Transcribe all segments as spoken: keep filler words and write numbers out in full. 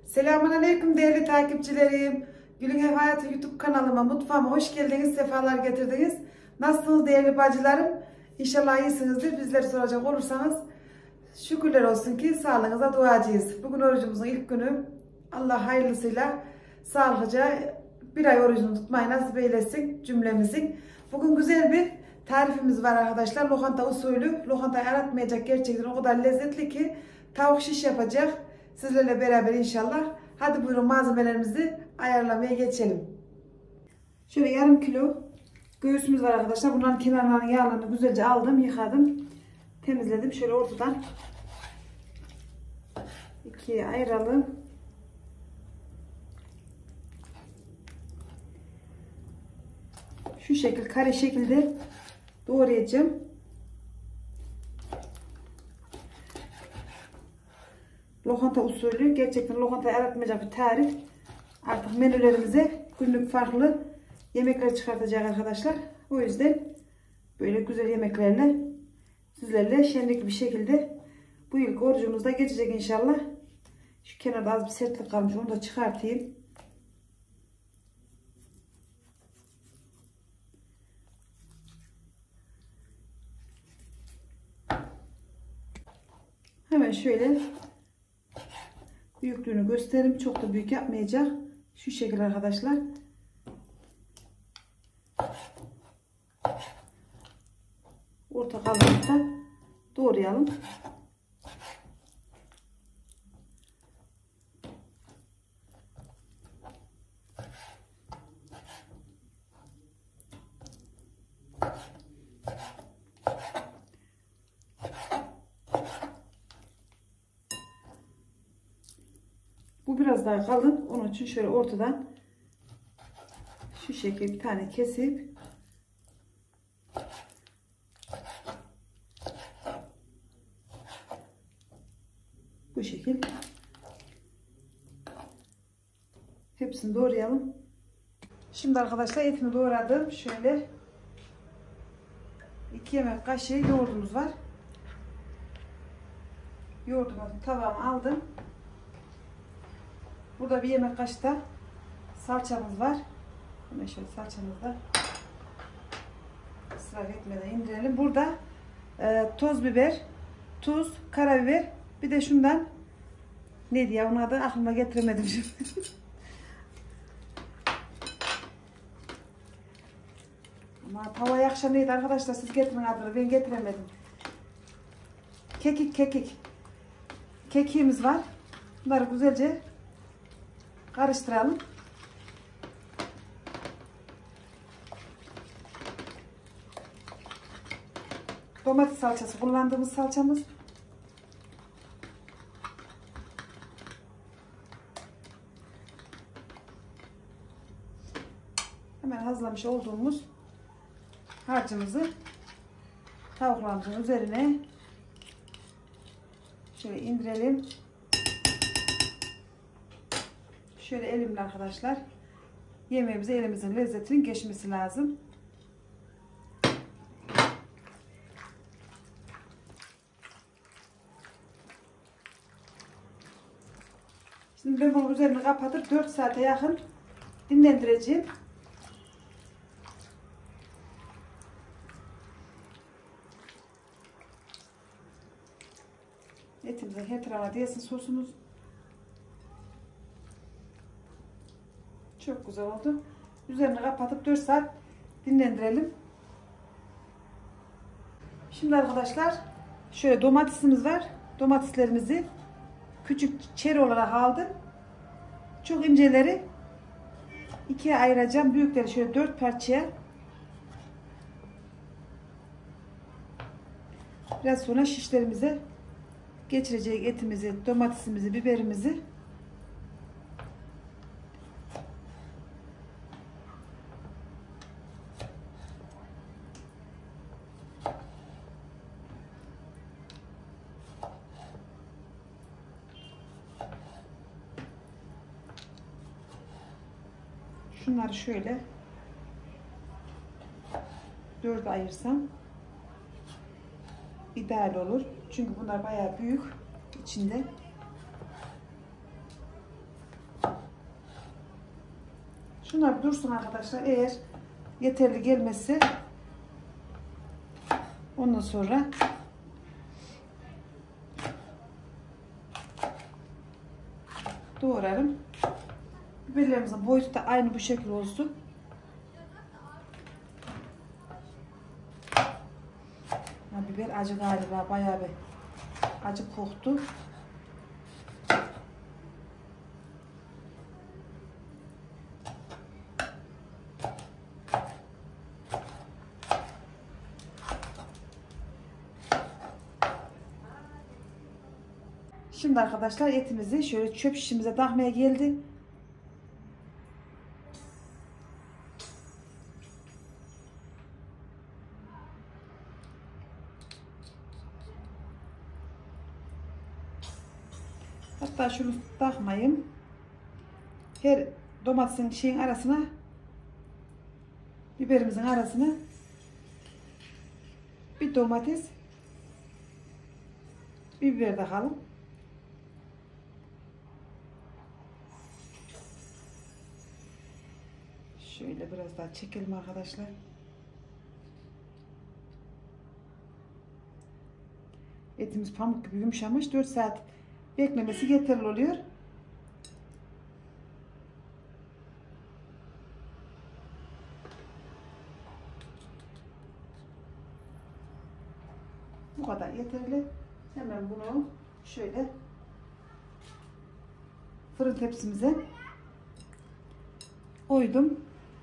Selamünaleyküm değerli takipçilerim. Gülün Ev Hayatı YouTube kanalıma, mutfağıma hoş geldiniz, sefalar getirdiniz. Nasılsınız değerli bacılarım? İnşallah iyisinizdir. Bizleri soracak olursanız şükürler olsun ki sağlığınıza duacıyız. Bugün orucumuzun ilk günü. Allah hayırlısıyla sağlıklıca bir ay orucunu tutmayı nasip eylesin cümlemizin. Bugün güzel bir tarifimiz var arkadaşlar. Lokanta usulü. Lokantayı aratmayacak, gerçekten o kadar lezzetli ki tavuk şiş yapacak. Sizlerle beraber inşallah. Hadi buyurun malzemelerimizi ayarlamaya geçelim. Şöyle yarım kilo göğsümüz var arkadaşlar. Bunların kenarlarının yağlarını güzelce aldım, yıkadım, temizledim. Şöyle ortadan ikiye ayıralım. Şu şekil kare şekilde doğrayacağım. Lokanta usulü, gerçekten lokantayı aratmayacak bir tarif. Artık menülerimize günlük farklı yemekler çıkartacak arkadaşlar. O yüzden böyle güzel yemeklerle sizlerle şenlikli bir şekilde bu ilk orucumuzda geçecek inşallah. Şu kenarda az bir sertlik kalmış, onu da çıkartayım. Hemen şöyle büyüklüğünü göstereyim. Çok da büyük yapmayacak. Şu şekilde arkadaşlar. Orta kalınlıkta doğrayalım. Bu biraz daha kalın. Onun için şöyle ortadan şu şekilde bir tane kesip bu şekil hepsini doğrayalım. Şimdi arkadaşlar etini doğradım. Şöyle iki yemek kaşığı yoğurdumuz var. Yoğurdumu tavama aldım. Burada bir yemek kaşığı da salçamız var. Hemen şöyle salçamızı da ısrar etmeden indirelim. Burada e, toz biber, tuz, karabiber, bir de şundan neydi ya, onun adı aklıma getiremedim şimdi. Ama tavaya akşam neydi arkadaşlar, siz getirin adını, ben getiremedim. Kekik, kekik. Kekiğimiz var. Bunları güzelce karıştıralım. Domates salçası kullandığımız salçamız. Hemen hazırlamış olduğumuz harcımızı tavuklarımızın üzerine şöyle indirelim. Şöyle elimle arkadaşlar, yemeğimize elimizin lezzetinin geçmesi lazım. Şimdi ben bunun üzerini kapatıp dört saate yakın dinlendireceğim. Etimizin her tarafına değsin sosumuz. Çok güzel oldu. Üzerini kapatıp dört saat dinlendirelim. Şimdi arkadaşlar şöyle domatesimiz var. Domateslerimizi küçük çeri olarak aldım. Çok inceleri ikiye ayıracağım. Büyükleri şöyle dört parçaya. Biraz sonra şişlerimize geçirecek etimizi, domatesimizi, biberimizi. Şunları şöyle dörde ayırsam ideal olur. Çünkü bunlar bayağı büyük içinde. Şunlar dursun arkadaşlar. Eğer yeterli gelmezse ondan sonra doğrarım. Biberlerimizin boyutu da aynı bu şekil olsun. Ya biber acı galiba, bayağı bir acı koktu. Şimdi arkadaşlar etimizi şöyle çöp şişimize takmaya geldi. Hatta şunu takmayayım. Her domatesin şeyin arasına, biberimizin arasına bir domates, bir biber takalım. Şöyle biraz daha çekelim arkadaşlar. Etimiz pamuk gibi yumuşamış. dört saat beklemesi yeterli oluyor. Bu kadar yeterli. Hemen bunu şöyle fırın tepsimize koydum.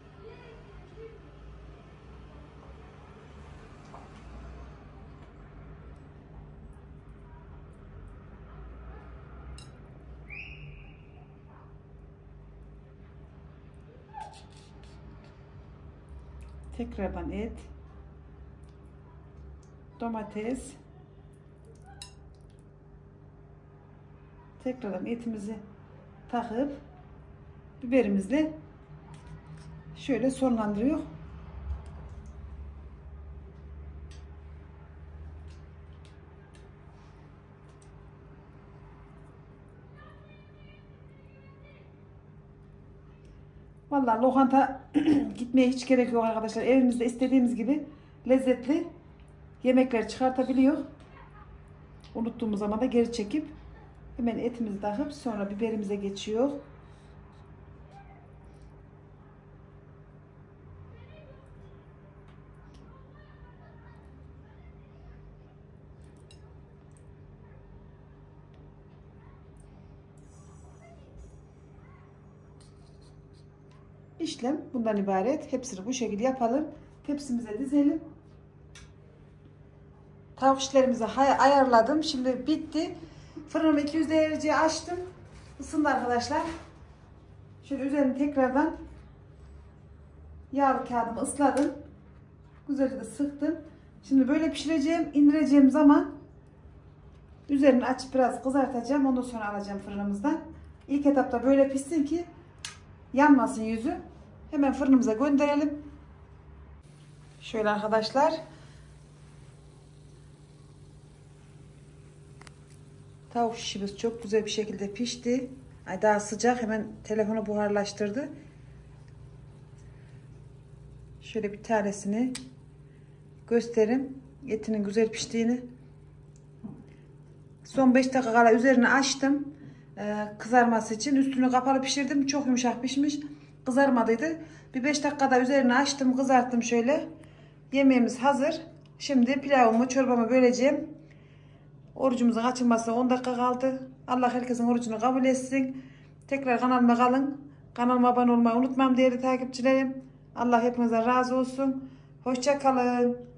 Tekrardan et, domates, tekrardan etimizi takıp biberimizle şöyle sonlandırıyor. Vallahi lokanta gitmeye hiç gerek yok arkadaşlar. Evimizde istediğimiz gibi lezzetli yemekler çıkartabiliyor. Unuttuğumuz zaman da geri çekip hemen etimizi takıp sonra biberimize geçiyor. İşlem bundan ibaret. Hepsini bu şekilde yapalım. Tepsimize dizelim. Tavuk şişlerimizi ayarladım. Şimdi bitti. Fırınımı iki yüz dereceye açtım. Isındı arkadaşlar. Şöyle üzerini tekrardan yağlı kağıdımı ısladım. Güzelce de sıktım. Şimdi böyle pişireceğim. İndireceğim zaman üzerini açıp biraz kızartacağım. Ondan sonra alacağım fırınımızdan. İlk etapta böyle pişsin ki yanmasın yüzü. Hemen fırınımıza gönderelim. Şöyle arkadaşlar. Tavuk şişimiz çok güzel bir şekilde pişti. Ay daha sıcak, hemen telefonu buharlaştırdı. Şöyle bir tanesini göstereyim. Etinin güzel piştiğini. Son beş dakika kala üzerine açtım. Ee, kızarması için. Üstünü kapalı pişirdim. Çok yumuşak pişmiş. Kızarmadıydı. Bir beş dakikada üzerine açtım. Kızarttım şöyle. Yemeğimiz hazır. Şimdi pilavımı, çorbamı böleceğim. Orucumuzun açılmasına on dakika kaldı. Allah herkesin orucunu kabul etsin. Tekrar kanalıma kalın. Kanalıma abone olmayı unutmam değerli takipçilerim. Allah hepinizden razı olsun. Hoşça kalın.